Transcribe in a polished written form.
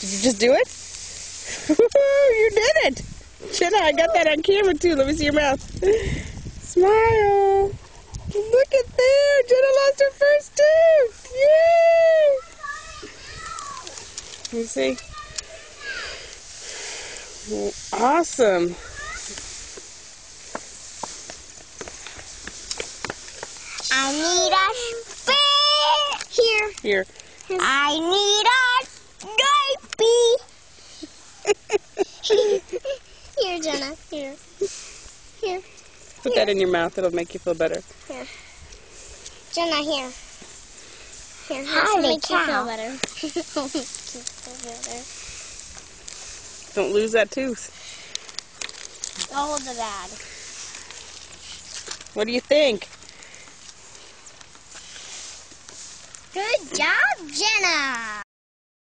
Did you just do it? You did it! Jenna, I got that on camera too. Let me see your mouth. Smile. Look at there. Jenna lost her first tooth. Yay! Let me see. Awesome. I need a spare. Here. I need a diaper. Here, Jenna. Here. Put that in your mouth. It'll make you feel better. Here. Jenna, here. Here. Holy Make you cow. feel better. Make you feel better. Don't lose that tooth. All the bad. What do you think? Good job, Jenna.